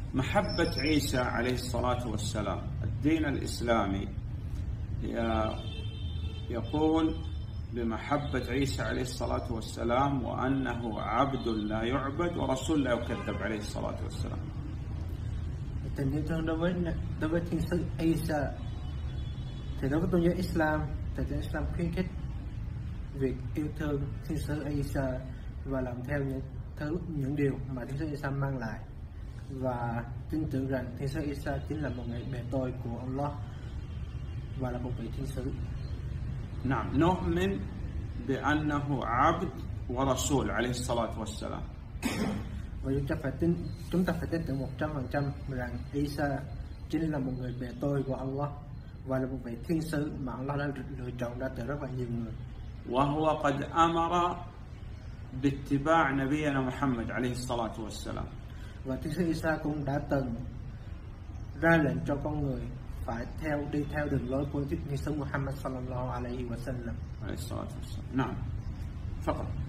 محبة عيسى عليه الصلاة والسلام. الدين الإسلامي يقول بمحبة عيسى عليه الصلاة والسلام وأنه عبد لا يعبد ورسول لا يكذب عليه الصلاة والسلام. Tình yêu thương đối với Thiên sứ Isa, thì đối với tôn giáo Islam, thì tôn giáo Islam khuyến khích việc yêu thương Thiên sứ Isa và làm theo những điều mà Thiên sứ Isa mang lại, và tin tưởng rằng Thiên sứ Isa chính là một người bề tôi của Allah và là một vị thiên sứ. نعم نؤمن بأنه عبد ورسول عليه الصلاة والسلام. Và chúng ta phải tin tưởng 100% rằng Isa chính là một người bề tôi của Allah và là một vị thiên sứ mà Allah đã lựa chọn ra từ rất là nhiều người. وهو قد أمر باتباع نبينا محمد عليه الصلاة والسلام. Và thiên sứ Isa cũng đã từng ra lệnh cho con người phải đi theo đường lối của thiên sứ Muhammad sallallahu alaihi wa sallam. عليه الصلاة والسلام. نعم فقط.